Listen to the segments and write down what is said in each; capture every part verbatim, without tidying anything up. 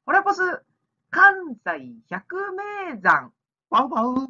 ホラポス関西百名山。ワウワウ。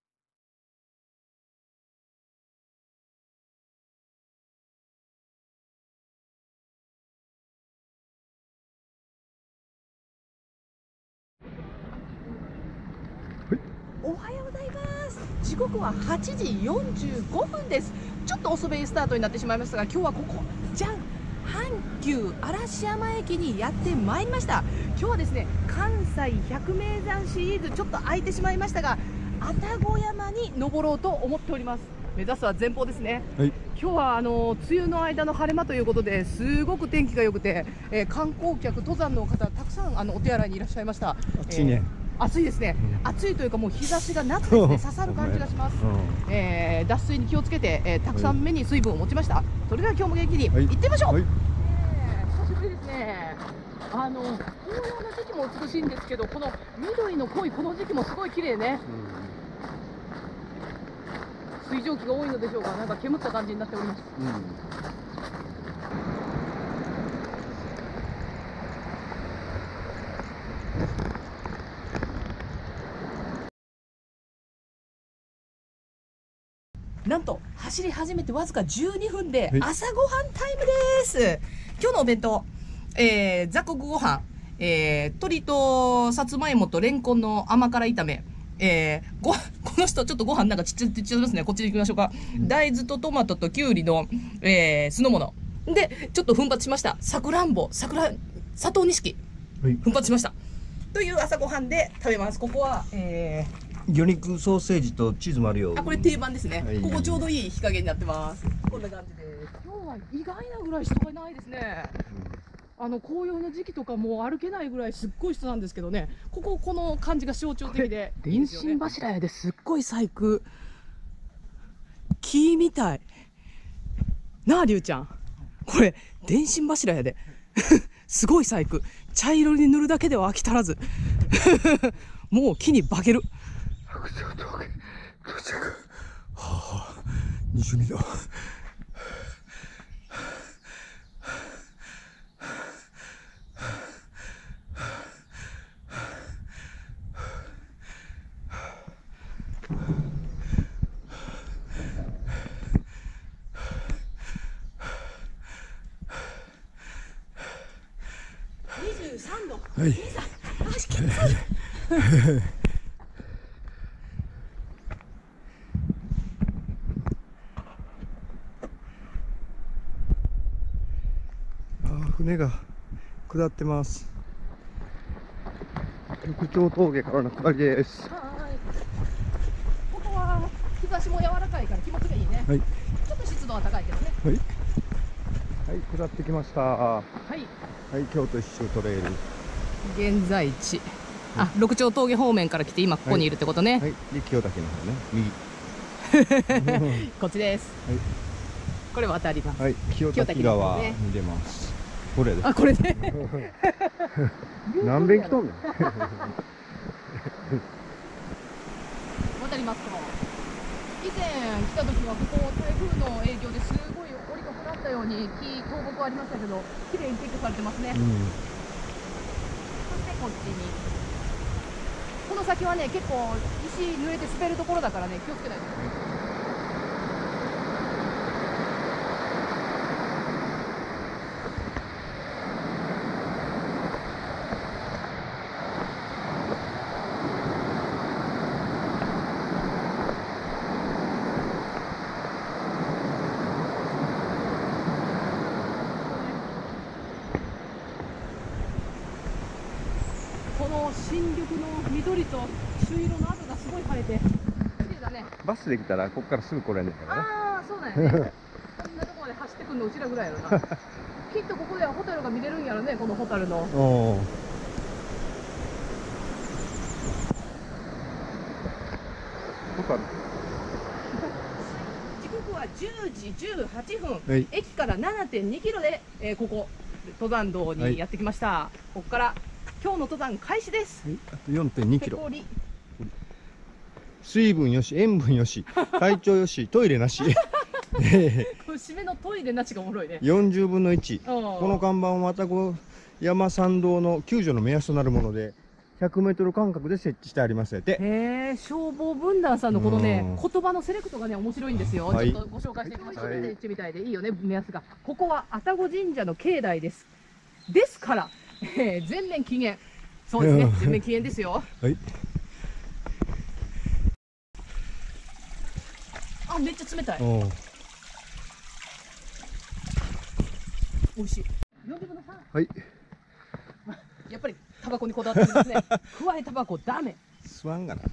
おはようございます。時刻ははちじよんじゅうごふんです。ちょっと遅めにスタートになってしまいましたが、今日はここじゃん、阪急嵐山駅にやってまいりました。今日はですね、関西百名山シリーズちょっと空いてしまいましたが、愛宕山に登ろうと思っております。目指すは前方ですね。はい、今日はあの梅雨の間の晴れ間ということですごく天気が良くて、えー、観光客登山の方たくさんあのお手洗いにいらっしゃいました。 暑いね、 えー暑いですね、うん、暑いというかもう日差しが夏ですね、刺さる感じがします、うん、えー、脱水に気をつけて、えー、たくさん目に水分を持ちました。それでは今日も元気に行ってみましょう。はいはい、えー、久しぶりですね。あの紅葉の時期も美しいんですけど、この緑の濃いこの時期もすごい綺麗ね、うん、水蒸気が多いのでしょうか、なんか煙った感じになっております、うん。なんと走り始めてわずかじゅうにふんで朝ごはんタイムです。今日のお弁当、えー、雑穀ご飯、えー、鶏とさつまいもとレンコンの甘辛炒め、えー、ごこの人ちょっとご飯なんかちっちゃいちっちゃいますね。こっちに行きましょうか。大豆とトマトときゅうりの、えー、酢の物でちょっと奮発しました。さくらんぼ、桜佐藤錦、はい、奮発しましたという朝ごはんで食べます。ここは、えー魚肉ソーセージとチーズもあるよ。 あ、これ定番ですね、はい、ここちょうどいい日陰になってます。こんな感じです。今日は意外なぐらい人がないですね、うん、あの紅葉の時期とかもう歩けないぐらいすっごい人なんですけどね、こここの感じが象徴的で、電信柱やですっごい細工、木みたいなあ、りゅうちゃん、これ電信柱やですごい細工、茶色に塗るだけでは飽き足らずもう木に化ける。 白鳥峠到着。はあ、にじゅうにど。 にじゅうさんど。 はい。 足きつい。 船が下ってます。六丁峠からの下りです。 はい。ここは日差しも柔らかいから気持ちがいいね。はい。ちょっと湿度は高いけどね。 はい。はい、下ってきました。はい。はい、京都一周トレイル。 現在地。あ、六丁峠方面から来て今ここにいるってことね。 はい。で、清滝の方ね。右。 こっちです。はい。これ渡ります。 はい。清滝川に出ます。これです。 あ、これね。 何遍来とんねん。 渡りますと。以前来た時はここ台風の影響ですごい折が放ったように木倒木ありましたけど、綺麗に撤去されてますね。うん、そしてこっちに。この先はね、結構石濡れて滑るところだからね、気をつけないと。この新緑の緑と朱色の跡がすごい晴れて綺麗だね。 バスで来たらここからすぐ来れんねんからね。 ああ、そうだよね。こんなとこまで走ってくるのうちらぐらいやろな。きっとここではホタルが見れるんやろね、このホタルの。おホタル。 時刻はじゅうじじゅうはっぷん、はい、駅から ななてんにキロで、えー、ここ登山道にやってきました、はい、ここから今日の登山開始です。はい、 あと よんてんにキロ。水分よし、塩分よし、体調よし、トイレなし。 締めのトイレなしがおもろいね。 よんじゅうぶんのいち。この看板をまたこう山参道の救助の目安となるもので、ひゃくメートル間隔で設置してありますので。 へえ、消防分団さんのこのね、 うん言葉のセレクトがね、面白いんですよ。 はいちょっとご紹介していきましょう。 はいね、一みたいでいいよね、目安が。ここは愛宕神社の境内です。ですから、えー、全面禁煙。そうですね、全面禁煙ですよ。 はい。 あ、めっちゃ冷たい。 お美味しい。よんぶんのさん。 はい。 やっぱりタバコにこだわってますね。加えタバコダメ。 吸わんがな。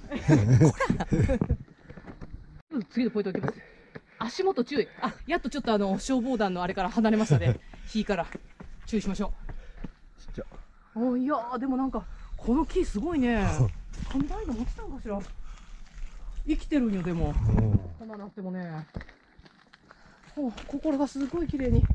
次のポイントいきます。足元注意。あ、やっとちょっとあの消防団のあれから離れましたね。火から注意しましょちっちゃ。 う。おいやー、でもなんかこの木すごいね。雷が落ちたんかしら。生きてるんよ。でもこんななってもね。お、心がすごい綺麗に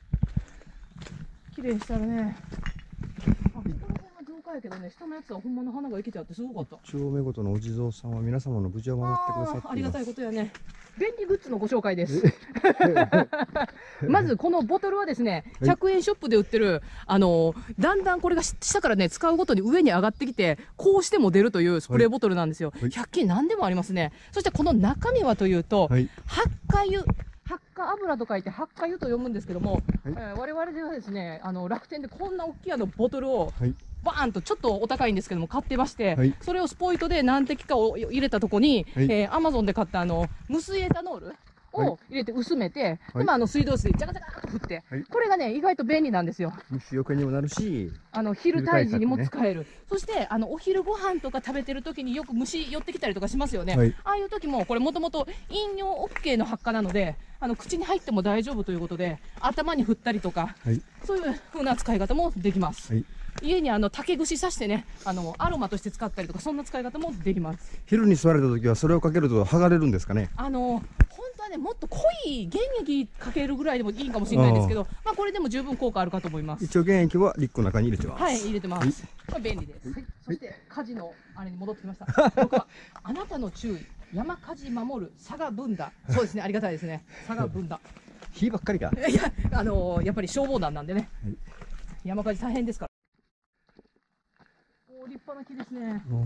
綺麗にしたらね。あ、ここの辺は増加やけどね、下のやつはほんまの花が生きてあってすごかった。 丁目ごとのお地蔵さんは皆様の無事を守ってくださっています。 あー、ありがたいことやね。便利グッズのご紹介です。まずこのボトルはですね、ひゃくえんショップで売ってる、あのー、だんだんこれが下からね、使うごとに上に上がってきて、こうしても出るというスプレーボトルなんですよ。 はい、 ひゃっ均何でもありますね。そしてこの中身はというと、はい、発火油。発火油と書いて発火油と読むんですけども、はい、えー、我々ではですね、あの楽天でこんな大きいあのボトルを、はい、バーンとちょっとお高いんですけども買ってまして、はい、それをスポイトで何滴かを入れたとこに、はい、えー、アマゾンで買ったあの無水エタノールを入れて薄めて、はい、でまあ、あの水道水でジャカジャカっと振って、はい、これがね意外と便利なんですよ。 虫よけにもなるし、 あの昼退治にも使える、ね、そしてあのお昼ご飯とか食べてる時によく虫寄ってきたりとかしますよね、はい、ああいう時もこれもともと飲料 オーケー の発火なので、あの口に入っても大丈夫ということで頭に振ったりとか、はい、そういう風な使い方もできます、はい、家にあの竹串刺してね、あのアロマとして使ったりとか、そんな使い方もできます。 昼に吸われた時はそれをかけると剥がれるんですかね。 あの本当はね、もっと濃い原液かけるぐらいでもいいかもしれないんですけど、まあこれでも十分効果あるかと思います。 一応原液はリックの中に入れてます。 はい、入れてます。これ便利です。はい、そして火事のあれに戻ってきました。僕はあなたの注意、山火事守る佐賀分団。そうですね、ありがたいですね。佐賀分団。 火ばっかりか。 いや、あのー、やっぱり消防団なんでね。はい、山火事大変ですから。お、立派な木ですね。うん、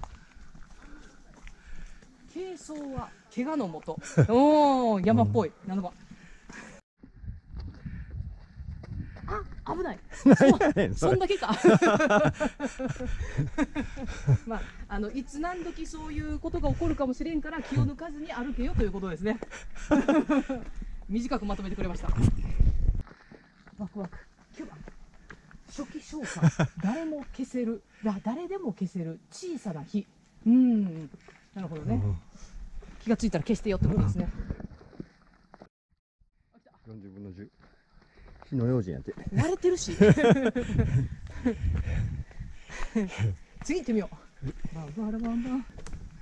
軽装は怪我のもと。おお、山っぽい。なんだか。あ、危ない。そ, そんだけか。まあ、あの、いつ何時そういうことが起こるかもしれんから、気を抜かずに歩けよということですね。短くまとめてくれました。ワクワク。きゅうばん。初期消火。誰も消せる。誰でも消せる小さな火。うん。なるほどね。気がついたら消してよってことですね。 よんじゅうぶんのじゅう。火の用心やって。 割れてるし。次行ってみよう。バンバラバンバン。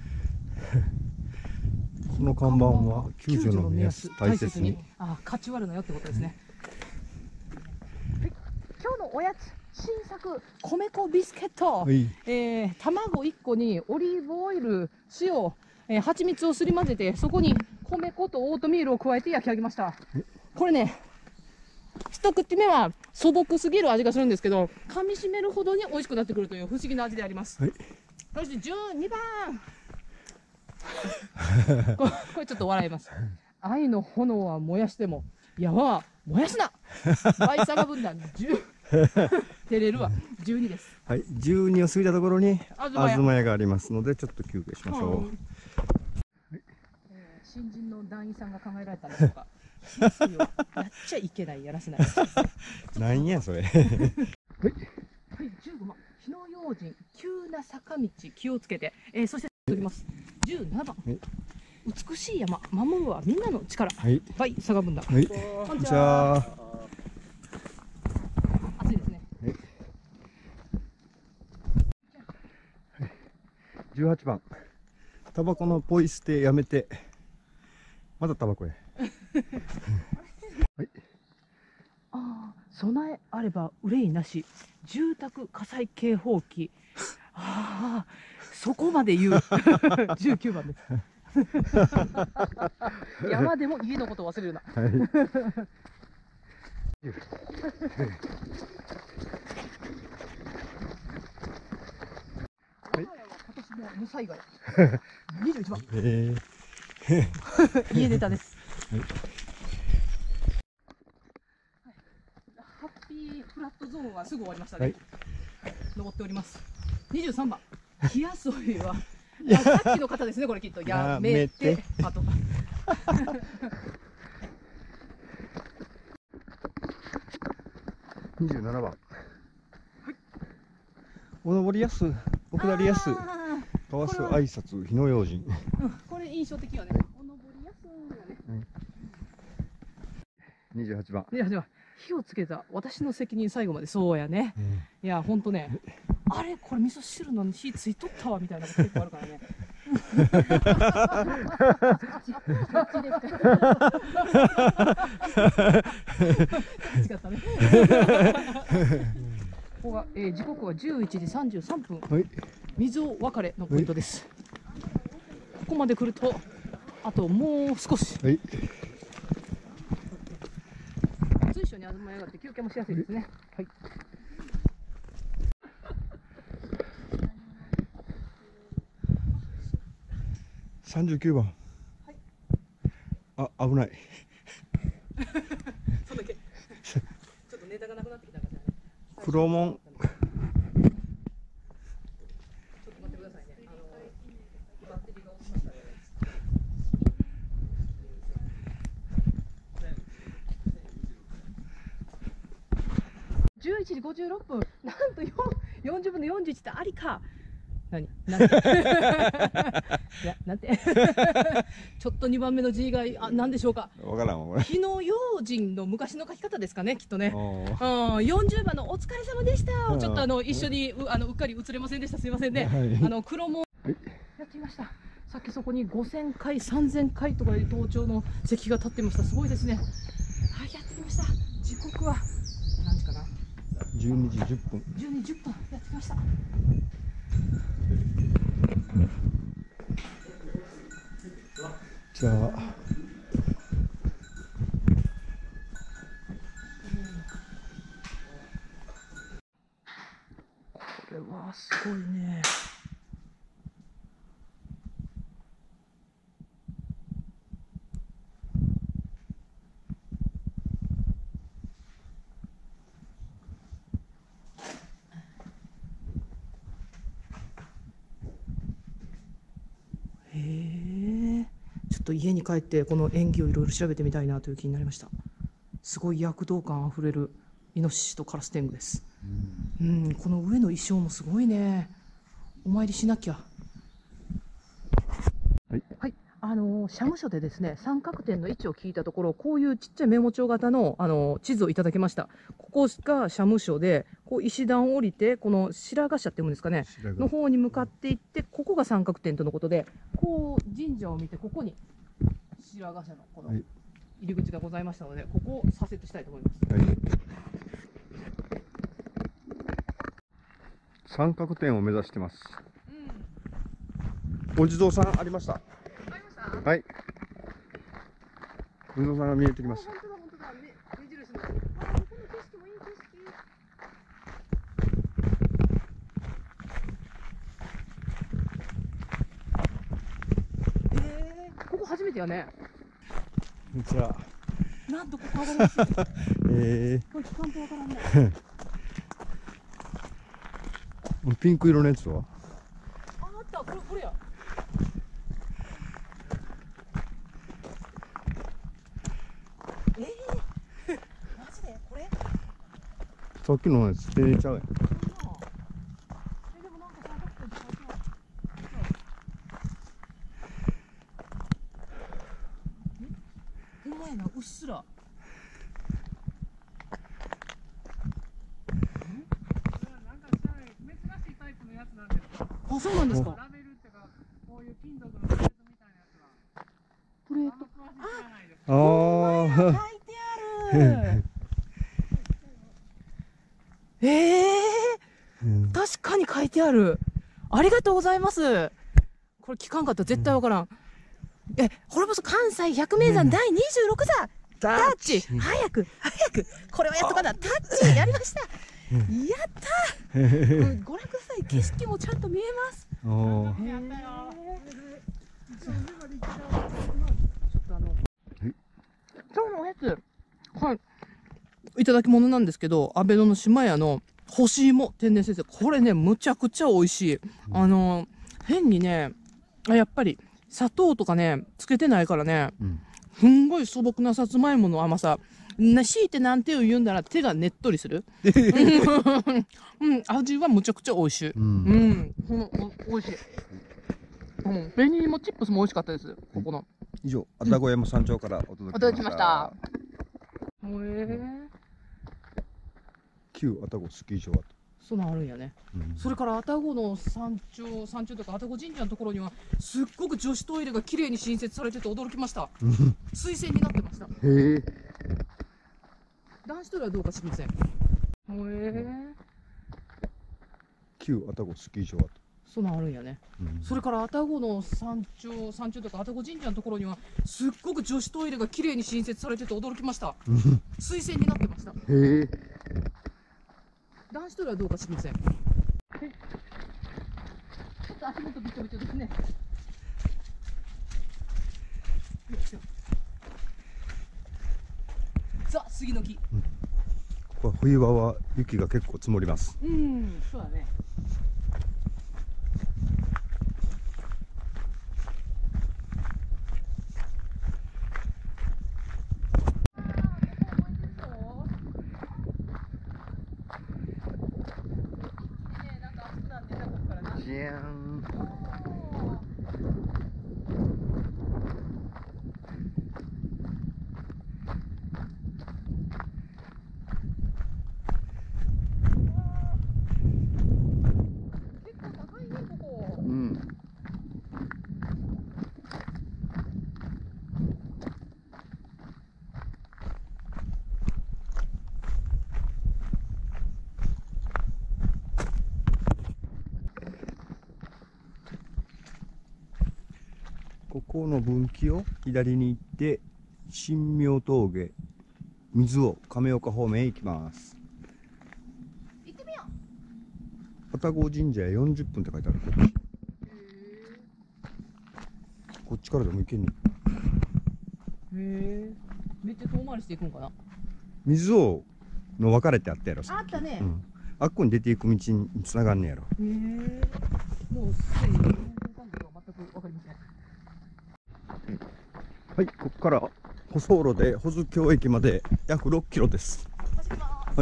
この看板は救助の目安、大切に。 あ、勝ち割るなよってことですね。はい、今日のおやつ。新作米粉ビスケット、はい、えー、卵いっこにオリーブオイル、塩、えー、蜂蜜をすり混ぜて、そこに米粉とオートミールを加えて焼き上げました。これね、一口目は素朴すぎる味がするんですけど、噛み締めるほどに美味しくなってくるという不思議な味であります。はい、そしてじゅうにばんこ, これちょっと笑います。愛の炎は燃やしても山は燃やすな。バイサガ分団じゅう照れるわ。じゅうにです。 はい、じゅうにを過ぎたところに東屋がありますので、ちょっと休憩しましょう。うん、はい、 えー、新人の団員さんが考えられたんでしょうか。浸水をやっちゃいけない、やらせない。 なんやそれ。はい。はい、 じゅうごばん、火の用心、急な坂道気をつけて、えー、そして取ります。じゅうななばん、はい、美しい山守るはみんなの力。はい、はい、佐賀分団。はい、こんにちは。暑いですね。はい、 じゅうはちばん、タバコのポイ捨てやめて、まだタバコへ。はい、 ああ、備えあれば憂いなし、住宅火災警報器。ああ、そこまで言う。じゅうきゅうばんです。山でも家のことを忘れるな。はい。 無災害。にじゅういちばん。 え家出たです。 はいハッピーフラットゾーンはすぐ終わりましたね。はい、登っております。にじゅうさんばん。火遊びは。あ、さっきの方ですね、これきっと。やめて。あと。 にじゅうななばん。はい、お登りやす、お下りやす、かわす挨拶、火の用心。 うん、これ印象的よね。お登りやすよね。 にじゅうはちばん。 にじゅうはちばん。火をつけた私の責任最後まで。そうやね。うん、いや、ほんとね。あれ、これ味噌汁の火ついとったわみたいなこと結構あるからね。違ったね。ここが、えー、時刻はじゅういちじさんじゅうさんぷん。はい、水尾別れのポイントです。ここまで来ると、あともう少し。はい、随所に東屋があって休憩もしやすいですね。はい。 さんじゅうきゅうばん。はい、あ、危ない。 そんだけ。ちょっとネタがなくなってきたからね。 黒門。ちょっと待ってくださいね。あのバッテリーが落ちましたね。じゅういちじごじゅうろっぷん。なんとよんじゅうぶんのよんじゅういちってありか。何なんていや、なんてちょっとにばんめの字以外、あ、なんでしょうか。 わからんわ。 火の用心の昔の書き方ですかね、きっとね。うん、よんじゅうばんのお疲れ様でしたをちょっとあの一緒にうあのうっかり映れませんでした。すいませんね。はい、あの黒門、はい、やってみました。さっきそこにごせんかいさんぜんかいとかいう登頂の石が立っていました。すごいですね。はい、やってきました。時刻は何時かな。 じゅうにじじゅっぷん。 じゅうにじじゅっぷんやってきました。 じゃあ、 これはすごいね。家に帰ってこの演技をいろいろ調べてみたいなという気になりました。すごい躍動感あふれるイノシシとカラス天狗です。うん、うん、この上の衣装もすごいね。お参りしなきゃ。はい、はい、あの社務所でですね、三角点の位置を聞いたところ、こういうちっちゃいメモ帳型のあの地図をいただきました。ここが社務所で、こう石段を降りて、この白ヶ社っていうんですかね、の方に向かっていって、ここが三角点とのことで、こう神社を見て、ここに白ヶ社のこの入り口がございましたので、ここを左折したいと思います。はい、 三角点を目指してます。うん、お地蔵さんありました。ありました。はい。お地蔵さんが見えてきました。本当だ本当だ。目印の。あ、ここの景色もいい景色。 えー、ここ初めてやね。 こんにちは。 なんとここ上がります。 ええー。 これ期間とわからんね。 ピンク色のやつは？ あ、あった、これこれや。ええー、マジでこれ？ さっきのやつ捨てちゃうやん。 え、でもなんか三角点って書いてある。え？ほんまやな、うっすら。あ、そうなんですか。ラベルっていうか、こういう金属のプレートみたいなやつが。プレート。ああ、書いてある。ええー、確かに書いてある。ありがとうございます。これ聞かんかったら絶対わからん。え、滅ぼす関西百名山だいにじゅうろく座。タッチ。早く、早く。これはやっとかな。タッチ。やりました。 ったーご覧ください、景色もちゃんと見えます。 おー。 へーちょっとあの今日のおやつ、はい、いただき物なんですけど、阿部野の島屋の干し芋天然水生、これねむちゃくちゃ美味しい。あの変にね、やっぱり砂糖とかねつけてないからね、 うん、 すんごい素朴なさつまいもの甘さ。な強いてなんて言うんなら手がねっとりする、うん、味はむちゃくちゃ美味しい。うん、うん、お美味しい。うん、紅芋チップスも美味しかったです。ここの以上、愛宕山山頂からお届けしました。 へえ。 旧愛宕スキー場跡。 そんなんあるんやね。うん、それから愛宕の山頂、山頂とか愛宕神社のところにはすっごく女子トイレが綺麗に新設されてて驚きました。水洗になってました。へえ。男子トイレはどうか知りません。へえ。 旧愛宕スキー場跡。 そんなんあるんやね。うん、それから愛宕の山頂、山頂とか愛宕神社のところにはすっごく女子トイレが綺麗に新設されてて驚きました。水洗になってました。へえ。男子トイレはどうか知りません。ちょっと足元びちょびちょですね。さあ杉の木。うん、 ここ冬場は雪が結構積もります。 うん、そうだね。 じゃーん。 結構高いねここ。 うん。ここの分岐を左に行って神妙峠水尾亀岡方面へ行きます。 行ってみよう。愛宕神社へよんじゅっぷんって書いてある。こっちからでも行けんね。 へえ。めっちゃ遠回りしていくんかな。 水尾の分かれってあったやろ。 あったね。 うん、あっこに出ていく道につながんねやろ。へえ。 もうすでに全く分かりません。 はい、ここから舗装路で保津峡駅まで約ろっキロです。はい。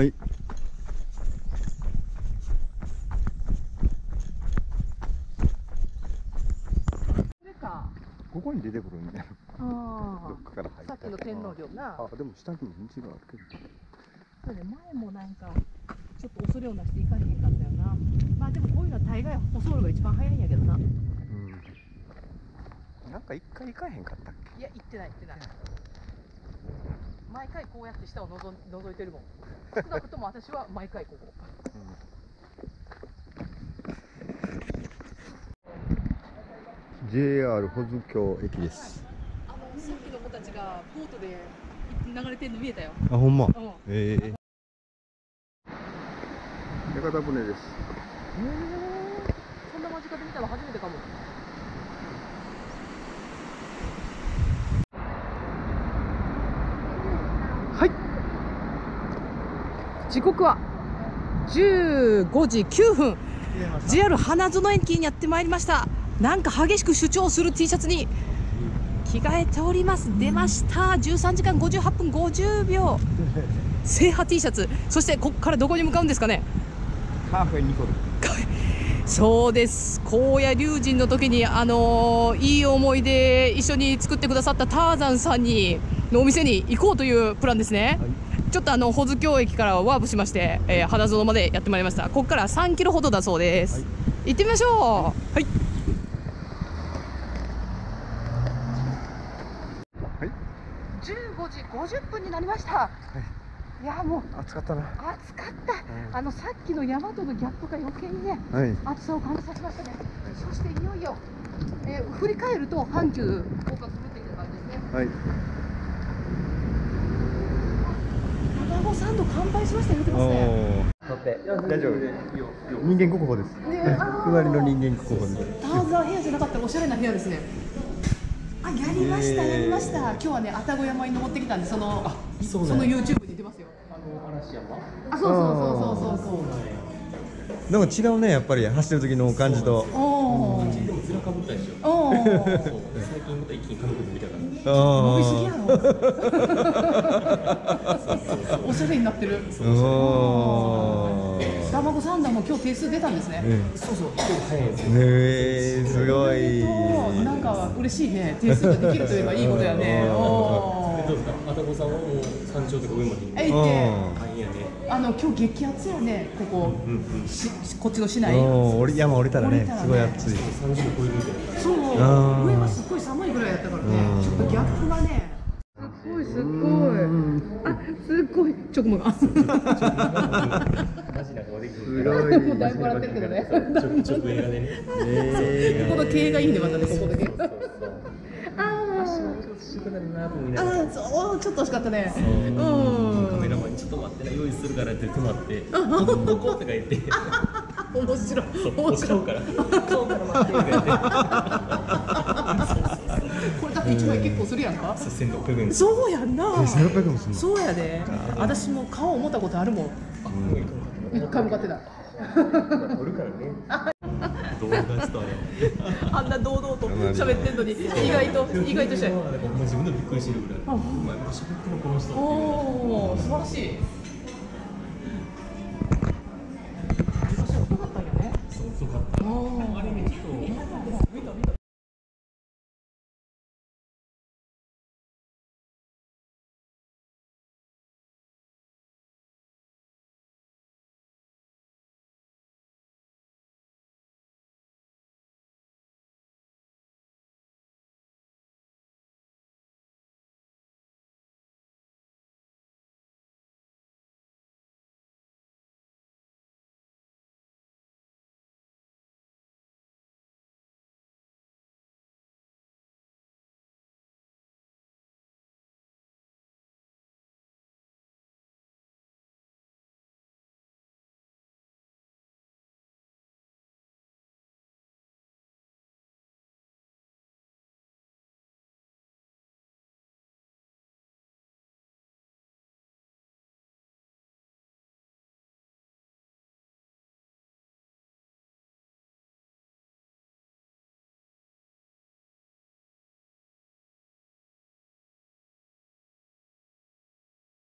ここに出てくるんだよ。ああ。どっかから入って。 さっきの天皇陵な。 あ、でも下にも道があるけど。 そうね、前もなんかちょっと恐れをなしていかへんかったよな。まあでもこういうのは大概舗装路が一番早いんやけどな。うん。 なんか一回行かへんかったっけ？ いや、行ってない行ってない。毎回こうやって下をのぞ覗いてるもん。少なくとも私は毎回ここ。 うん、ジェイアール 保津峡駅です。 あのさっきの子たちがボートで流れてるの見えたよ。 あ、ほんま。 うん、 ええー。屋形船です。へえ。 そんな間近で見たの初めてかも。はい。時刻はじゅうごじきゅうふん。ジェイアール 花園駅にやってまいりました。なんか激しく主張する T シャツに着替えております。出ました。じゅうさんじかんごじゅうはっぷんごじゅうびょう。制覇 T シャツ。そしてここからどこに向かうんですかね。 カフェニコル。 そうです。高野龍神の時にあのー、いい思い出一緒に作ってくださったターザンさんにのお店に行こうというプランですね。はい、ちょっとあの保津峡駅からワープしまして、えー、花園までやってまいりました。ここからさんキロほどだそうです。はい、行ってみましょう。はい。はい。じゅうごじごじゅっぷんになりました。はい、いやもう暑かったな。 暑かった。うん、あのさっきの山とのギャップが余計にね、はい、暑さを感じさせましたね。はい、そしていよいよ、えー、振り返ると阪急降下するという感じですね。はい。卵サンド乾杯しましたよ。言ってますね。 乗って大丈夫。人間国宝です。隣の人間国宝です。 ターザン部屋じゃなかったらおしゃれな部屋ですね。あ、やりましたやりました。今日はね愛宕山に登ってきたんで、そのその YouTube に出ますよ。 あの嵐山。 あ、そうそうそうそうそうそう。 なんか違うね、やっぱり走ってる時の感じと。 おお。 でも面かぶったでしょ。 おお。 最近また一気に韓国見たから。 伸びすぎやろ。おしゃれになってる。ダマゴサンダーも今日点数出たんですね。 そうそう、一人早いんですよ。 ねえ、すごい。 なんか嬉しいね。点数ができるといえばいいことやね。おどうですか、愛宕さんはもう山頂とか上まで行って。 え、行って。 大変やね。 あの今日激アツやね、ここ、しこっちの市内。 降り山降りたらね、すごい暑い。 三十度超えるみたいな。 そう、上はすっごい寒いぐらいやったからね、ちょっとギャップがね。すっごいすっごい。あ、すっごい。ちょくもが。 マジなんかできる。 すごい。 もうだいぶ笑ってるけどね。 直映画でね。 ここの経営がいいね、またね、ここだけ。ああ、そう、ちょっと惜しかったね。うん。 カメラマンにちょっと待ってな、用意するからって止まって、こここことか言って。 面白い。 面白いから。顔から待ってとか言って。 これだって一枚結構するやんか。 千六百円。 そうやんな。 千六百円もするの。 そうやで。私も顔思ったことあるもん。一回も買ってない。 撮るからね。動画ちょっとあれ。 あんな堂々と喋ってんのに、意外と意外としない。 自分でびっくりしてるぐらい。お前も喋ってるこの人。 おお、素晴らしい。